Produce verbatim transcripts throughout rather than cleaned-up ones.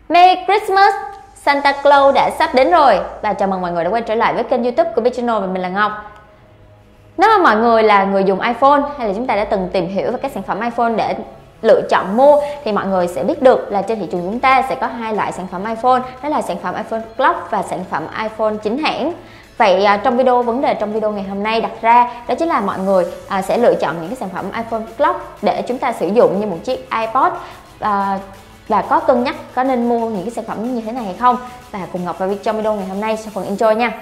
Merry Christmas! Santa Claus đã sắp đến rồi và chào mừng mọi người đã quay trở lại với kênh YouTube của Big-Channel và mình là Ngọc. Nếu mà mọi người là người dùng iPhone hay là chúng ta đã từng tìm hiểu về các sản phẩm iPhone để lựa chọn mua thì mọi người sẽ biết được là trên thị trường chúng ta sẽ có hai loại sản phẩm iPhone, đó là sản phẩm iPhone Clock và sản phẩm iPhone chính hãng. Vậy à, trong video vấn đề trong video ngày hôm nay đặt ra đó chính là mọi người à, sẽ lựa chọn những cái sản phẩm iPhone Clock để chúng ta sử dụng như một chiếc iPod à, và có cân nhắc có nên mua những cái sản phẩm như thế này hay không. Và cùng Ngọc vào trong video ngày hôm nay sau phần intro nha.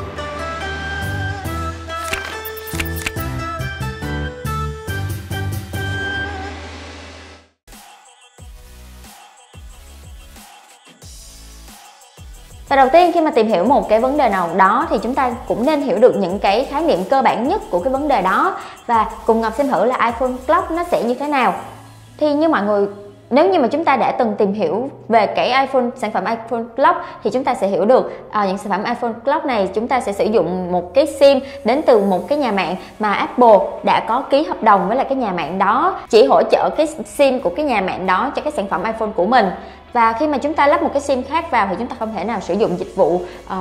Và đầu tiên khi mà tìm hiểu một cái vấn đề nào đó thì chúng ta cũng nên hiểu được những cái khái niệm cơ bản nhất của cái vấn đề đó. Và cùng Ngọc xem thử là iPhone Clock nó sẽ như thế nào. Thì như mọi người, nếu như mà chúng ta đã từng tìm hiểu về cái iPhone, sản phẩm iPhone Clock thì chúng ta sẽ hiểu được à, những sản phẩm iPhone Clock này chúng ta sẽ sử dụng một cái sim đến từ một cái nhà mạng mà Apple đã có ký hợp đồng với lại cái nhà mạng đó, chỉ hỗ trợ cái sim của cái nhà mạng đó cho cái sản phẩm iPhone của mình. Và khi mà chúng ta lắp một cái sim khác vào thì chúng ta không thể nào sử dụng dịch vụ uh,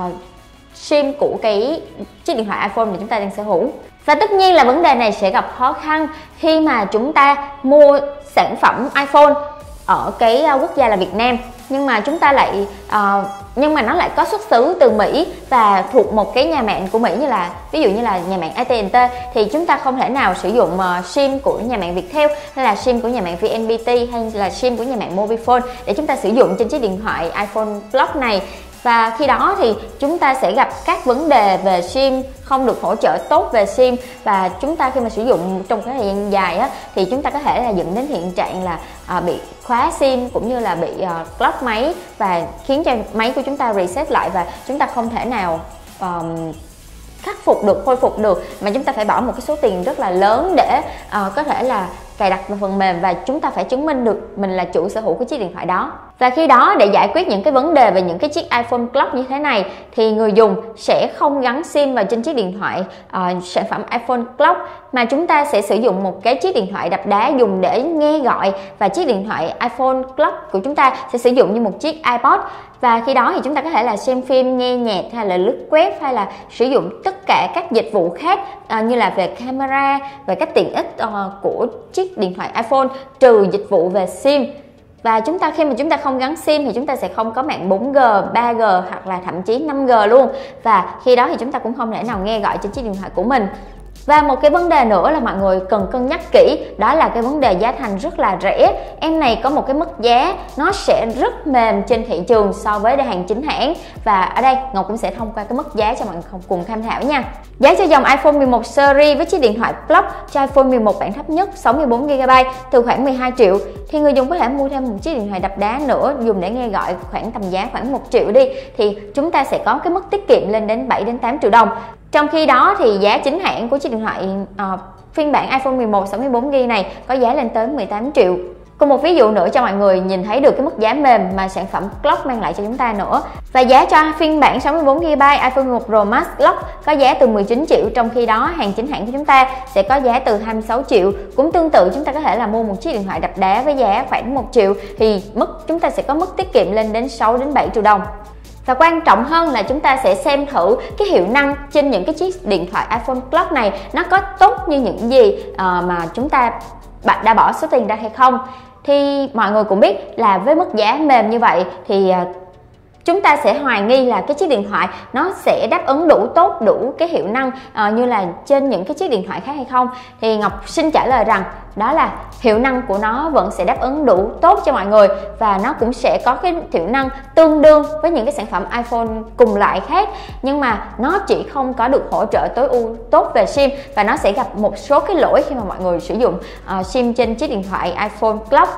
sim của cái chiếc điện thoại iPhone mà chúng ta đang sở hữu. Và tất nhiên là vấn đề này sẽ gặp khó khăn khi mà chúng ta mua sản phẩm iPhone ở cái quốc gia là Việt Nam, nhưng mà chúng ta lại uh, nhưng mà nó lại có xuất xứ từ Mỹ và thuộc một cái nhà mạng của Mỹ, như là ví dụ như là nhà mạng a tê and tê, thì chúng ta không thể nào sử dụng uh, sim của nhà mạng Viettel hay là sim của nhà mạng vê en pê tê hay là sim của nhà mạng Mobifone để chúng ta sử dụng trên chiếc điện thoại iPhone Clock này. Và khi đó thì chúng ta sẽ gặp các vấn đề về sim, không được hỗ trợ tốt về sim, và chúng ta khi mà sử dụng trong cái thời gian dài á, thì chúng ta có thể là dẫn đến hiện trạng là à, bị khóa sim cũng như là bị uh, lock máy và khiến cho máy của chúng ta reset lại và chúng ta không thể nào um, khắc phục được, khôi phục được, mà chúng ta phải bỏ một cái số tiền rất là lớn để uh, có thể là cài đặt vào phần mềm và chúng ta phải chứng minh được mình là chủ sở hữu của chiếc điện thoại đó. Và khi đó để giải quyết những cái vấn đề về những cái chiếc iPhone Clock như thế này thì người dùng sẽ không gắn sim vào trên chiếc điện thoại uh, sản phẩm iPhone Clock, mà chúng ta sẽ sử dụng một cái chiếc điện thoại đập đá dùng để nghe gọi, và chiếc điện thoại iPhone Clock của chúng ta sẽ sử dụng như một chiếc iPod. Và khi đó thì chúng ta có thể là xem phim, nghe nhạc hay là lướt web hay là sử dụng tất cả các dịch vụ khác uh, như là về camera, về các tiện ích uh, của chiếc điện thoại iPhone, trừ dịch vụ về sim. Và chúng ta khi mà chúng ta không gắn sim thì chúng ta sẽ không có mạng bốn G, ba G hoặc là thậm chí năm G luôn. Và khi đó thì chúng ta cũng không thể nào nghe gọi trên chiếc điện thoại của mình. Và một cái vấn đề nữa là mọi người cần cân nhắc kỹ, đó là cái vấn đề giá thành rất là rẻ. Em này có một cái mức giá nó sẽ rất mềm trên thị trường so với hàng chính hãng. Và ở đây Ngọc cũng sẽ thông qua cái mức giá cho mọi người cùng tham thảo nha. Giá cho dòng iPhone mười một series với chiếc điện thoại Clock cho iPhone mười một bản thấp nhất sáu mươi bốn gi ga bai từ khoảng mười hai triệu, thì người dùng có thể mua thêm một chiếc điện thoại đập đá nữa dùng để nghe gọi khoảng tầm giá khoảng một triệu đi, thì chúng ta sẽ có cái mức tiết kiệm lên đến bảy đến tám triệu đồng. Trong khi đó thì giá chính hãng của chiếc điện thoại uh, phiên bản iPhone mười một sáu mươi bốn gi ga bai này có giá lên tới mười tám triệu. Cùng một ví dụ nữa cho mọi người nhìn thấy được cái mức giá mềm mà sản phẩm Clock mang lại cho chúng ta nữa. Và giá cho phiên bản sáu mươi bốn gi ga bai iPhone mười một Pro Max Lock có giá từ mười chín triệu, trong khi đó hàng chính hãng của chúng ta sẽ có giá từ hai mươi sáu triệu. Cũng tương tự, chúng ta có thể là mua một chiếc điện thoại đập đá với giá khoảng một triệu thì mức chúng ta sẽ có mức tiết kiệm lên đến sáu đến bảy triệu đồng. Và quan trọng hơn là chúng ta sẽ xem thử cái hiệu năng trên những cái chiếc điện thoại iPhone Clock này nó có tốt như những gì uh, mà chúng ta bạn đã bỏ số tiền ra hay không. Thì mọi người cũng biết là với mức giá mềm như vậy thì uh, chúng ta sẽ hoài nghi là cái chiếc điện thoại nó sẽ đáp ứng đủ tốt, đủ cái hiệu năng uh, như là trên những cái chiếc điện thoại khác hay không. Thì Ngọc xin trả lời rằng đó là hiệu năng của nó vẫn sẽ đáp ứng đủ tốt cho mọi người, và nó cũng sẽ có cái hiệu năng tương đương với những cái sản phẩm iPhone cùng loại khác, nhưng mà nó chỉ không có được hỗ trợ tối ưu tốt về sim, và nó sẽ gặp một số cái lỗi khi mà mọi người sử dụng uh, sim trên chiếc điện thoại iPhone Clock.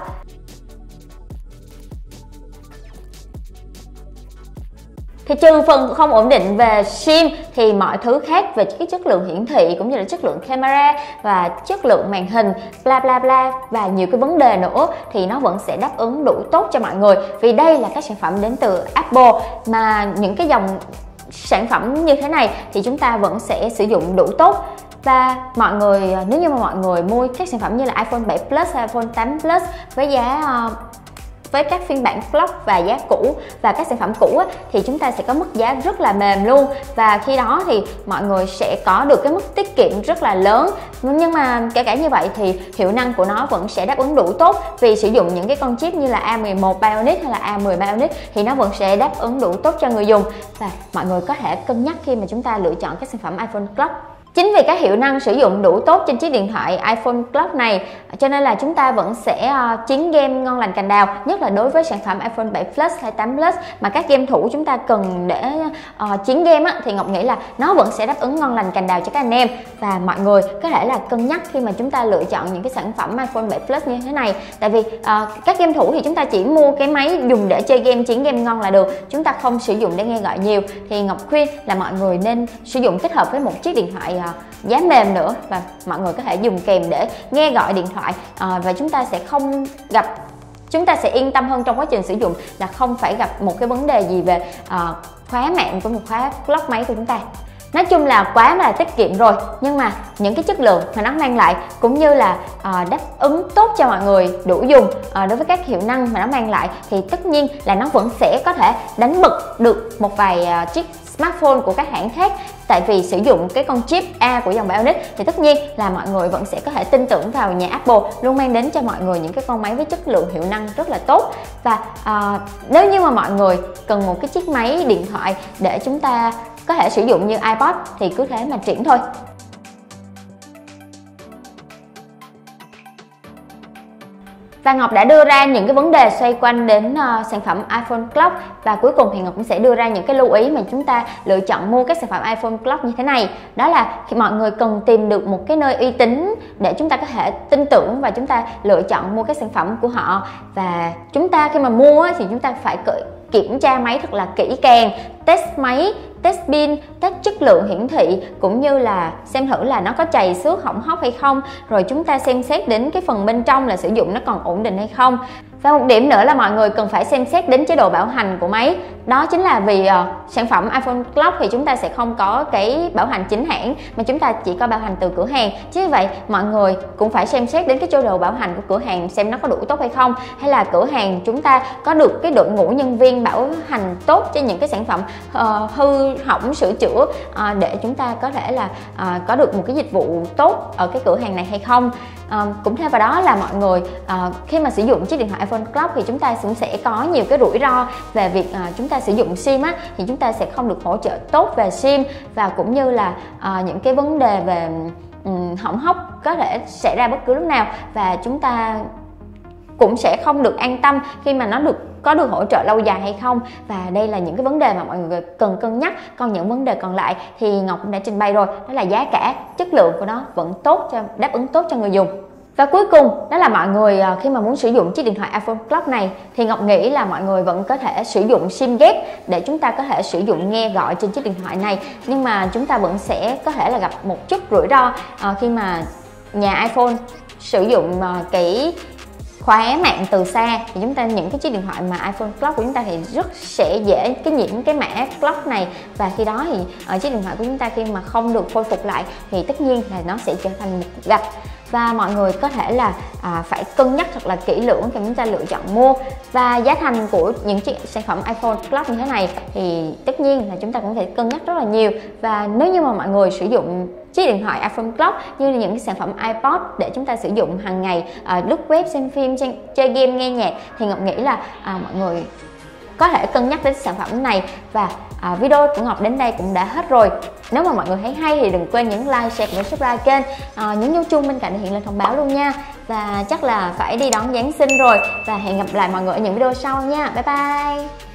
Thì trừ phần không ổn định về sim thì mọi thứ khác về cái chất lượng hiển thị cũng như là chất lượng camera và chất lượng màn hình bla bla bla và nhiều cái vấn đề nữa thì nó vẫn sẽ đáp ứng đủ tốt cho mọi người, vì đây là các sản phẩm đến từ Apple, mà những cái dòng sản phẩm như thế này thì chúng ta vẫn sẽ sử dụng đủ tốt. Và mọi người, nếu như mà mọi người mua các sản phẩm như là iPhone bảy Plus hay iPhone tám Plus với giá uh, với các phiên bản Clock và giá cũ và các sản phẩm cũ á, thì chúng ta sẽ có mức giá rất là mềm luôn, và khi đó thì mọi người sẽ có được cái mức tiết kiệm rất là lớn. Nhưng mà kể cả như vậy thì hiệu năng của nó vẫn sẽ đáp ứng đủ tốt, vì sử dụng những cái con chip như là A mười một Bionic hay là A mười Bionic thì nó vẫn sẽ đáp ứng đủ tốt cho người dùng, và mọi người có thể cân nhắc khi mà chúng ta lựa chọn các sản phẩm iPhone Clock. Chính vì các hiệu năng sử dụng đủ tốt trên chiếc điện thoại iPhone Clock này cho nên là chúng ta vẫn sẽ uh, chiến game ngon lành cành đào, nhất là đối với sản phẩm iPhone bảy Plus hay tám Plus mà các game thủ chúng ta cần để uh, chiến game á, thì Ngọc nghĩ là nó vẫn sẽ đáp ứng ngon lành cành đào cho các anh em, và mọi người có thể là cân nhắc khi mà chúng ta lựa chọn những cái sản phẩm iPhone bảy Plus như thế này. Tại vì uh, các game thủ thì chúng ta chỉ mua cái máy dùng để chơi game, chiến game ngon là được, chúng ta không sử dụng để nghe gọi nhiều, thì Ngọc khuyên là mọi người nên sử dụng kết hợp với một chiếc điện thoại giá mềm nữa, và mọi người có thể dùng kèm để nghe gọi điện thoại, à, và chúng ta sẽ không gặp chúng ta sẽ yên tâm hơn trong quá trình sử dụng, là không phải gặp một cái vấn đề gì về à, khóa mạng của một khóa Clock máy của chúng ta. Nói chung là quá là tiết kiệm rồi, nhưng mà những cái chất lượng mà nó mang lại cũng như là à, đáp ứng tốt cho mọi người đủ dùng à, đối với các hiệu năng mà nó mang lại, thì tất nhiên là nó vẫn sẽ có thể đánh bật được một vài à, chiếc smartphone của các hãng khác. Tại vì sử dụng cái con chip A của dòng Bionic thì tất nhiên là mọi người vẫn sẽ có thể tin tưởng vào nhà Apple luôn mang đến cho mọi người những cái con máy với chất lượng hiệu năng rất là tốt. Và à, nếu như mà mọi người cần một cái chiếc máy điện thoại để chúng ta có thể sử dụng như iPod thì cứ thế mà triển thôi. Và Ngọc đã đưa ra những cái vấn đề xoay quanh đến uh, sản phẩm iPhone Clock, và cuối cùng thì Ngọc cũng sẽ đưa ra những cái lưu ý mà chúng ta lựa chọn mua các sản phẩm iPhone Clock như thế này. Đó là khi mọi người cần tìm được một cái nơi uy tín để chúng ta có thể tin tưởng và chúng ta lựa chọn mua các sản phẩm của họ. Và chúng ta khi mà mua thì chúng ta phải kiểm tra máy thật là kỹ càng, test máy, test pin, test chất lượng hiển thị, cũng như là xem thử là nó có chày xước hỏng hóc hay không, rồi chúng ta xem xét đến cái phần bên trong là sử dụng nó còn ổn định hay không. Và một điểm nữa là mọi người cần phải xem xét đến chế độ bảo hành của máy. Đó chính là vì uh, sản phẩm iPhone Clock thì chúng ta sẽ không có cái bảo hành chính hãng, mà chúng ta chỉ có bảo hành từ cửa hàng. Chứ vậy mọi người cũng phải xem xét đến cái chế độ bảo hành của cửa hàng xem nó có đủ tốt hay không, hay là cửa hàng chúng ta có được cái đội ngũ nhân viên bảo hành tốt cho những cái sản phẩm uh, hư hỏng sửa chữa, uh, để chúng ta có thể là uh, có được một cái dịch vụ tốt ở cái cửa hàng này hay không. Uh, cũng theo vào đó là mọi người uh, khi mà sử dụng chiếc điện thoại iPhone Clock thì chúng ta cũng sẽ có nhiều cái rủi ro về việc uh, chúng ta sử dụng sim á, thì chúng ta sẽ không được hỗ trợ tốt về sim, và cũng như là uh, những cái vấn đề về um, hỏng hóc có thể xảy ra bất cứ lúc nào, và chúng ta cũng sẽ không được an tâm khi mà nó được có được hỗ trợ lâu dài hay không. Và đây là những cái vấn đề mà mọi người cần cân nhắc. Còn những vấn đề còn lại thì Ngọc cũng đã trình bày rồi, đó là giá cả, chất lượng của nó vẫn tốt, cho đáp ứng tốt cho người dùng. Và cuối cùng đó là mọi người khi mà muốn sử dụng chiếc điện thoại iPhone Clock này thì Ngọc nghĩ là mọi người vẫn có thể sử dụng sim ghép để chúng ta có thể sử dụng nghe gọi trên chiếc điện thoại này, nhưng mà chúng ta vẫn sẽ có thể là gặp một chút rủi ro khi mà nhà iPhone sử dụng cái khóa mạng từ xa, thì chúng ta những cái chiếc điện thoại mà iPhone Clock của chúng ta thì rất sẽ dễ cái nhiễm cái mã Clock này, và khi đó thì ở chiếc điện thoại của chúng ta khi mà không được khôi phục lại thì tất nhiên là nó sẽ trở thành một gạch. Và mọi người có thể là à, phải cân nhắc thật là kỹ lưỡng khi chúng ta lựa chọn mua. Và giá thành của những chiếc sản phẩm iPhone Clock như thế này thì tất nhiên là chúng ta cũng phải cân nhắc rất là nhiều. Và nếu như mà mọi người sử dụng chiếc điện thoại iPhone Clock như những cái sản phẩm iPod để chúng ta sử dụng hàng ngày, à, lướt web, xem phim, chơi game, nghe nhạc, thì Ngọc nghĩ là à, mọi người có thể cân nhắc đến sản phẩm này. Và à, video của Ngọc đến đây cũng đã hết rồi. Nếu mà mọi người thấy hay thì đừng quên nhấn like, share và subscribe kênh, à, nhấn dấu chuông bên cạnh để hiện lên thông báo luôn nha. Và chắc là phải đi đón Giáng sinh rồi, và hẹn gặp lại mọi người ở những video sau nha. Bye bye.